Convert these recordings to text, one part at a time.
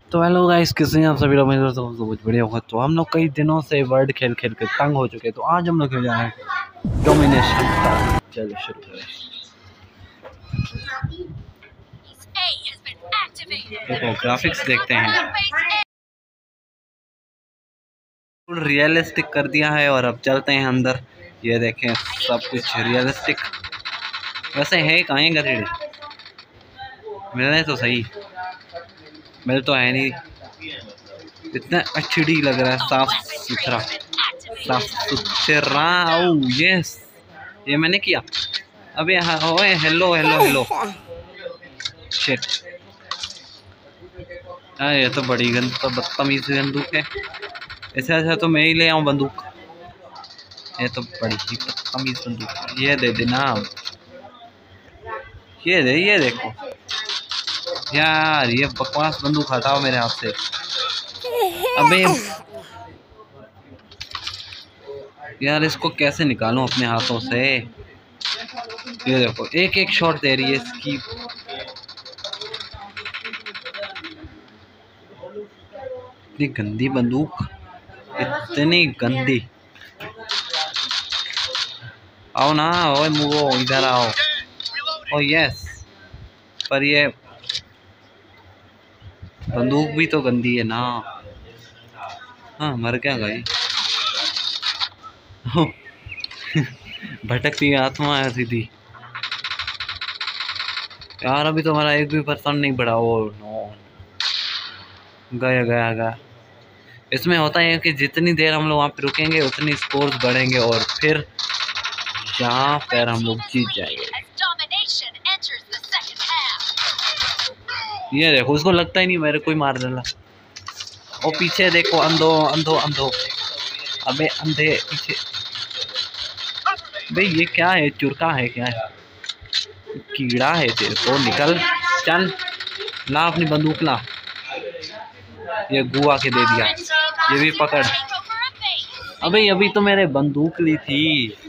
तो hello guys, कैसे हैं आप सभी लोग? मेरे दोस्तों तो बहुत बढ़िया होगा। तो हम लोग कई दिनों से वर्ड खेल खेल के तंग हो चुके हैं, तो आज हम लोग खेल रहे हैं डोमिनेशन का। चलो शुरू करें। देखो ग्राफिक्स देखते हैं, रियलिस्टिक कर दिया है। और अब चलते हैं अंदर। ये देखें, सब कुछ रियलिस्टिक वैसे है। कहाँ है गधेड़े? मिलने तो सही, मिल तो है नहीं। इतना HD लग रहा है, साफ सुथरा साफ सुथरा। ओह यस, ये मैंने किया। अबे ओए हेलो हेलो हेलो शिट। ये तो बड़ी बदतमीज बंदूक है। ऐसे अच्छा तो मैं ही ले आऊँ बंदूक। ये तो बड़ी ही बदतमीज बंदूक है। ये दे देना, ये दे। ये देखो यार, ये बकवास बंदूक हटाओ मेरे हाथ से। अबे यार, इसको कैसे निकालूं अपने हाथों से? ये देखो, एक एक शॉट दे रही है इसकी। इतनी गंदी बंदूक, इतनी गंदी। आओ ना, ओए मुगो इधर आओ। ओ यस, पर ये बंदूक भी तो गंदी है ना। हाँ, मर क्या गई। भटकती आत्मा है सीधी। यार अभी तो हमारा एक भी % नहीं बढ़ा। ओ नो, गया गया गया। इसमें होता है कि जितनी देर हम लोग वहाँ पे रुकेंगे उतनी स्कोर्स बढ़ेंगे और फिर यहाँ पर हम लोग जीत जाएंगे। ये देखो, उसको लगता ही नहीं मेरे कोई मार डाला। और पीछे देखो, अंधो अंधो अंधो। अबे अंधे पीछे। भाई ये क्या है? चुरका है क्या है? कीड़ा है तेरे को? निकल चल, ला अपनी बंदूक ला। ये गुआ के दे दिया। ये भी पकड़। अबे अभी तो मैंने बंदूक ली थी।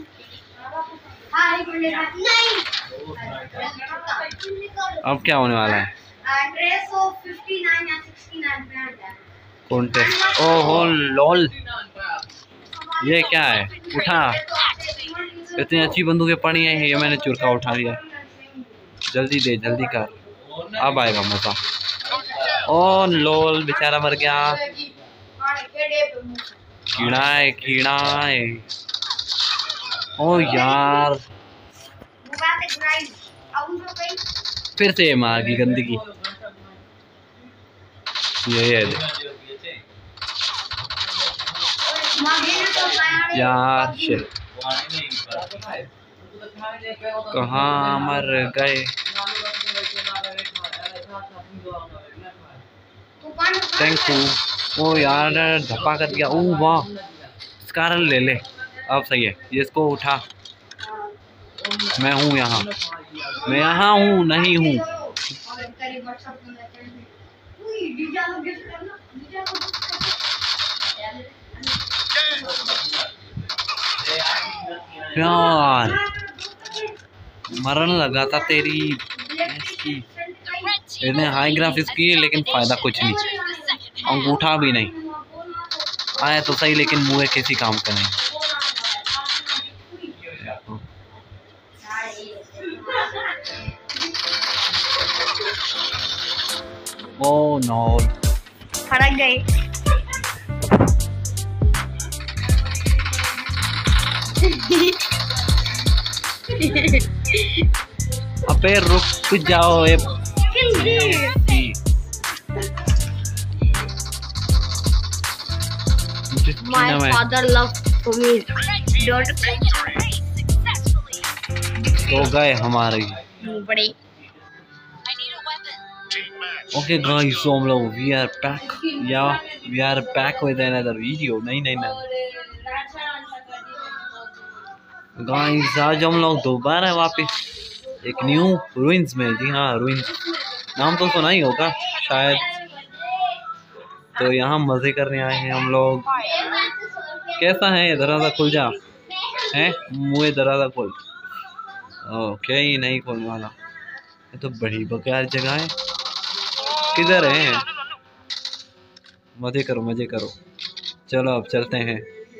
अब क्या होने वाला है? कॉन्टेस्ट। ओहो लॉल, ये क्या है? उठा। इतनी अच्छी बंदूकें पड़ी हैं, ये मैंने चुरका उठा लिया। जल्दी दे, जल्दी कर, अब आएगा मजा। ओ लॉल, बेचारा मर गया। कीड़ा है, कीड़ा है। ओ यार, फिर से मार की गंदगी। ये यार शिट, कहाँ मर गए? Thank you. ओ यार, धप्पा कर दिया। ओ वाह, स्कारल ले ले। अब सही है, ये इसको उठा। मैं हूँ यहाँ, मैं यहाँ हूँ, नहीं हूँ। यार मरन लगा था तेरी इसकी। इतने हाई ग्राफिक्स की है लेकिन फायदा कुछ नहीं, अंगूठा भी नहीं आया तो सही, लेकिन मुँह किसी काम का नहीं। ओ नो, फड़क गए। अबे रुक जाओ। My father loves to me. Don't. तो गए हमारे बड़े। ओके गाइस, so हम लोग we are back with another video. नहीं गाइस, आज हम लोग दोबारा वापस एक न्यू रूइंस में। जी हाँ, रूइंस नाम तो सुना ही होगा शायद। तो यहाँ मजे करने आए हैं हम लोग। कैसा है? दरवाजा खुल जा है, मुँह दरवाजा खोल। ओके, नहीं खोलने वाला। ये तो बड़ी बेकार जगह है। किधर है? मजे करो मजे करो। चलो अब चलते हैं।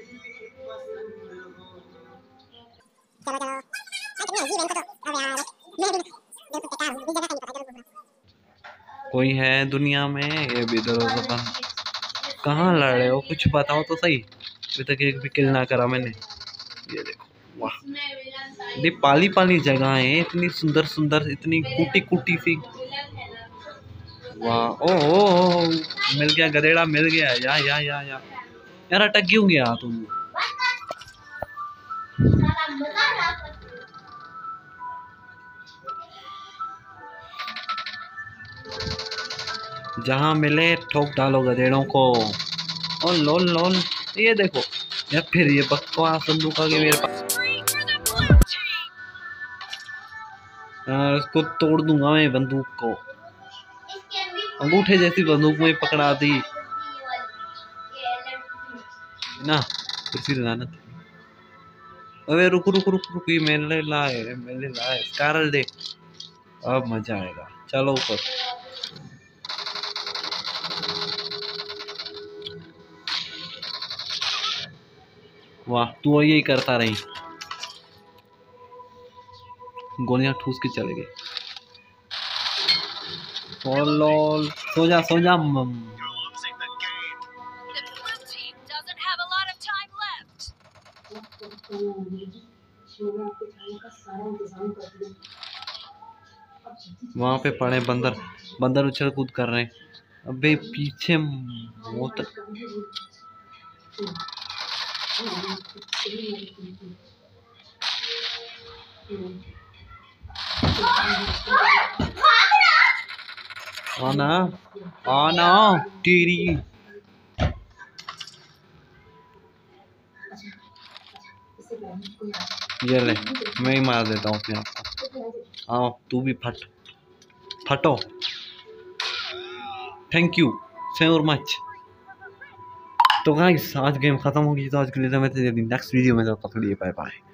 कोई है दुनिया में? ये भी दरवाजा बंद। कहाँ लड़ रहे हो? कुछ बताओ तो सही। अभी तक एक भी किल ना करा मैंने। ये देखो, वाह, ये पाली पाली जगह है, इतनी सुंदर सुंदर, इतनी कुटी कुटी सी। वाह, ओ, मिल गया गधेड़ा, मिल गया। या यार अटक क्यों गया तुम? जहाँ मिले ठोक डालो गधेड़ों को। ओ लोल लोल, ये देखो यार, फिर ये बकवास बंदूक आ गई मेरे पास। इसको तोड़ दूंगा मैं बंदूक को। अंगूठे जैसी बंदूक में पकड़ा दी ना, कुर्सी लगाना। अबे रुक रुक रुक रुक, ये मैंने लाए कारल दे। अब मजा आएगा। चलो ऊपर। वाह, तू यही करता रही। गोलियां ठूस के चले गए। लोल, सो जा सो जा। वहां पे पड़े बंदर, बंदर उछल कूद कर रहे हैं। अबे पीछे मौत। आना आना तेरी। ये ले, मैं ही मार देता हूँ अपने आप को। आओ तू भी फटो। Thank you so much. तो गाइस आज गेम खत्म होगी, तो आज के लिए मैं नेक्स्ट वीडियो में बाय बाय।